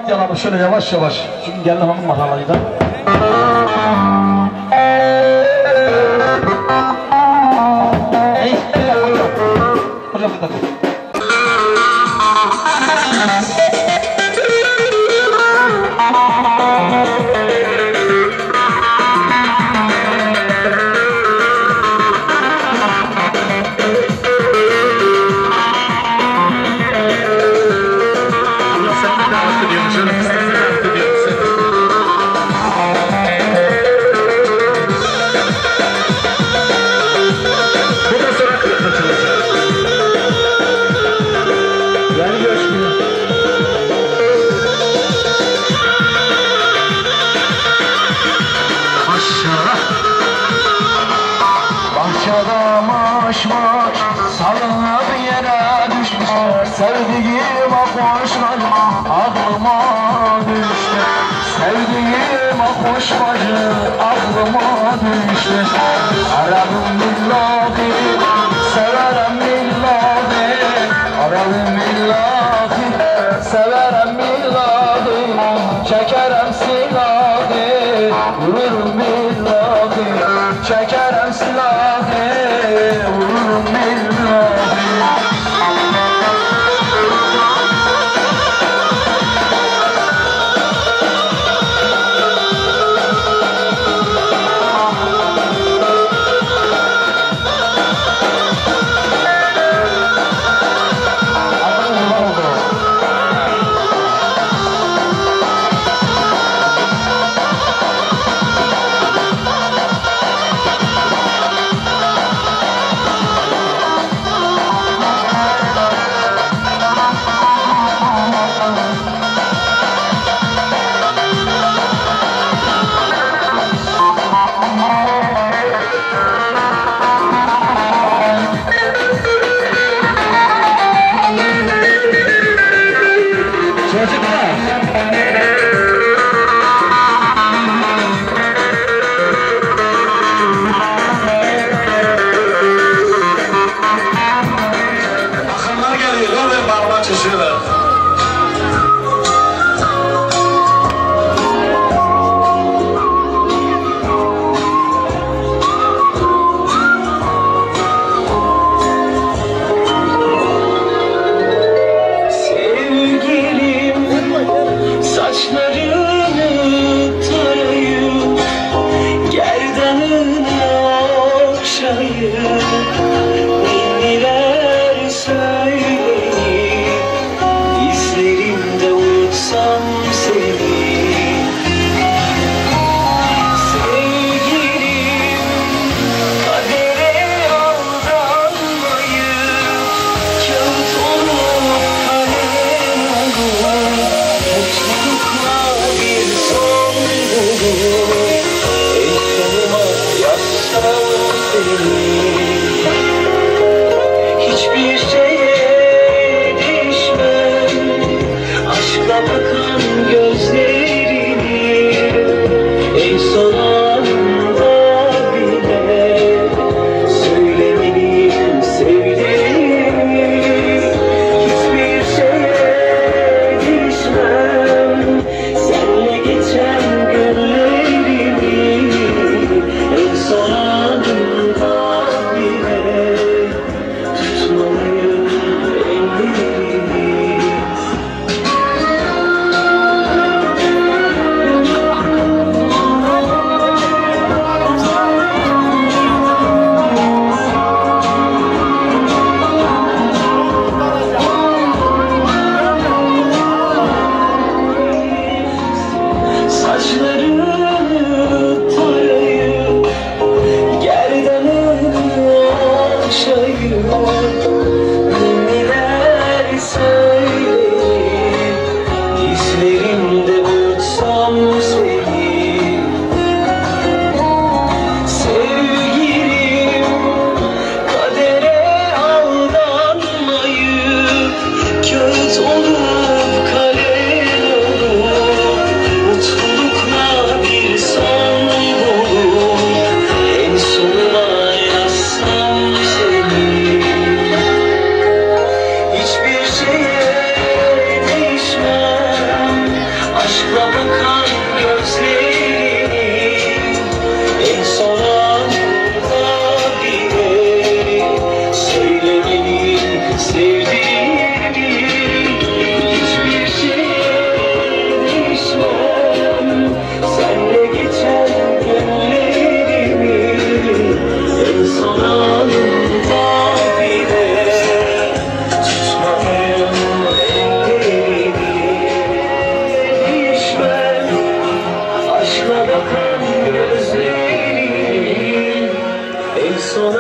papatyaları şöyle yavaş yavaş. Çünkü gelin hanım mahalayı da. Hocam bir dakika. Bahçede maş maş salınıp yere düşmüş. Sevdiğim akhoşlar aklıma düştü. Sevdiğim akhoşlar aklıma düştü. Ararım billahi, severim billahi. Ararım billahi, severim billahi. Çekerim silahı, vururum billahi. Çekerim silahı, vururum billahi. Hiçbir şeye değişmem, aşkla bakan gözlerini en son anda bile söylemeliyim sevdiğimi. Hiçbir şeye değişmem, senle geçen günlerimi en son anda bile tutmalıyım.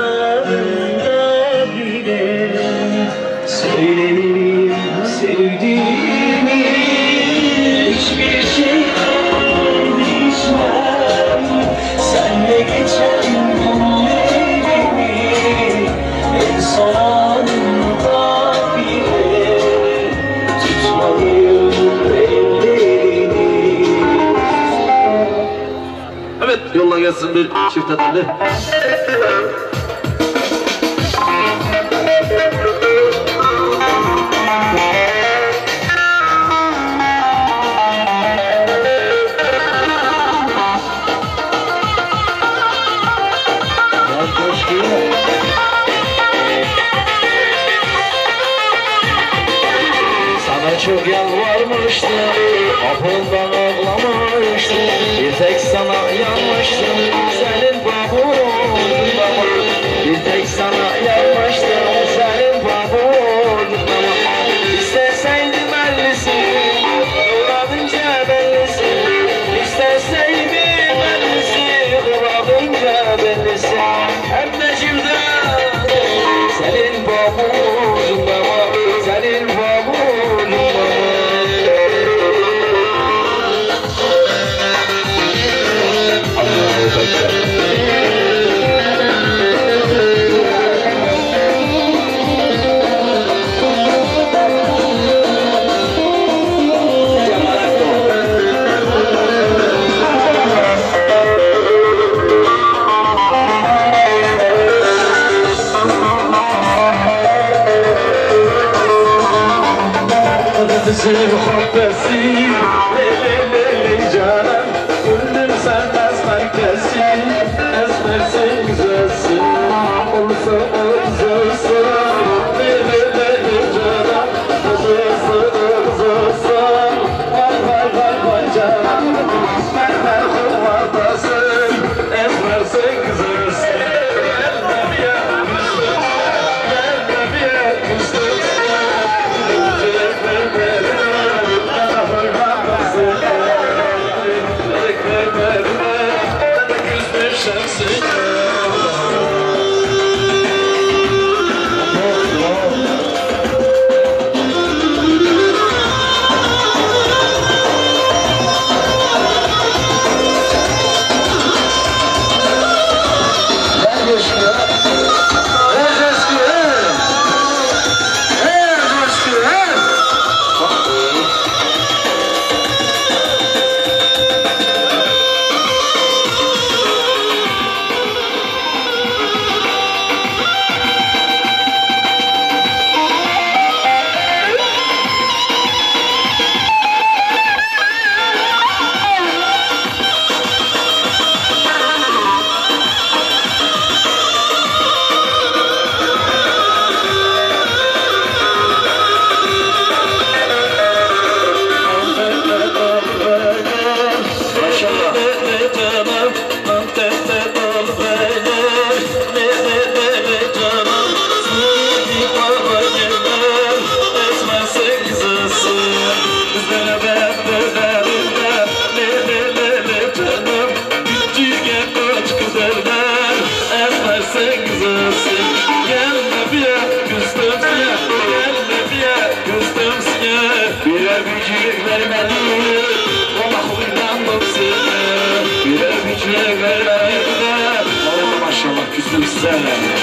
anında bile söylemeliyim sevdiğimi. Hiçbir şey değişmem senle geçen günlerimi, en son anında bile tutmalıyım ellerini. Evet, yolla gelsin bir çift atlı. Sana çok yalvarmıştım, kapından ağlamıştım. Bir tek sana yanmıştım, senin babundan ama. Bir tek sana yanmıştım, senin babundan ama. İsteseydim ellisin, uğradınca bellisin. İsteseydim ellisin, uğradınca bellisin. Hem de şimdi senin babundan ama, senin babundan. Muhabbesi lelelele canım, gündür sen esmerkesin, esmersin güzelsin, olsa güzelsin. Lelelele canım, güzelsin, vay vay vay vay canım, mermer kuvardasın, esmersin güzelsin. Gelme bir yer güzel, gelme bir yer güzel. Maşallah küstüm size.